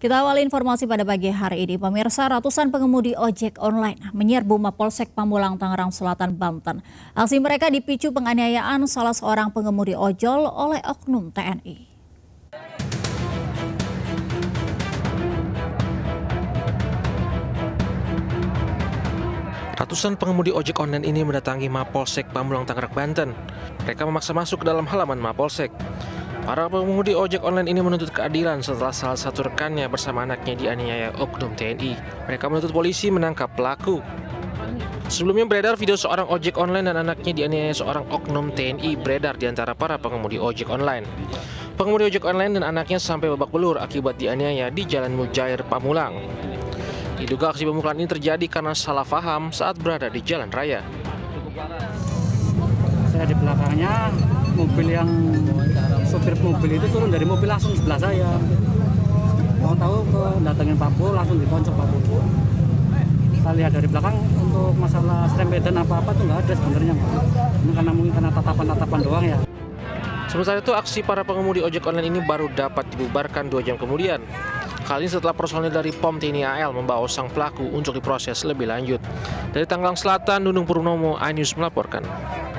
Kita awali informasi pada pagi hari ini. Pemirsa, ratusan pengemudi ojek online menyerbu Mapolsek Pamulang, Tangerang Selatan, Banten. Aksi mereka dipicu penganiayaan salah seorang pengemudi ojol oleh oknum TNI. Ratusan pengemudi ojek online ini mendatangi Mapolsek Pamulang, Tangerang, Banten. Mereka memaksa masuk ke dalam halaman Mapolsek. Para pengemudi ojek online ini menuntut keadilan setelah salah satu rekannya bersama anaknya dianiaya oknum TNI. Mereka menuntut polisi menangkap pelaku. Sebelumnya beredar video seorang ojek online dan anaknya dianiaya seorang oknum TNI beredar di antara para pengemudi ojek online. Pengemudi ojek online dan anaknya sampai babak belur akibat dianiaya di Jalan Mujair, Pamulang. Diduga aksi pemukulan ini terjadi karena salah paham saat berada di jalan raya. Saya di belakangnya, mobil yang sopir mobil itu turun dari mobil langsung sebelah saya. Mau tahu datangin Pak Pul, langsung ditonjok Pak Pul. Saya lihat dari belakang untuk masalah stempedan apa-apa tuh nggak ada sebenarnya. Ini mungkin karena tatapan-tatapan doang ya. Sementara itu aksi para pengemudi ojek online ini baru dapat dibubarkan 2 jam kemudian. Kali ini setelah personil dari POM TNI AL membawa sang pelaku untuk diproses lebih lanjut. Dari Tangerang Selatan, Nunung Purnomo, iNews melaporkan.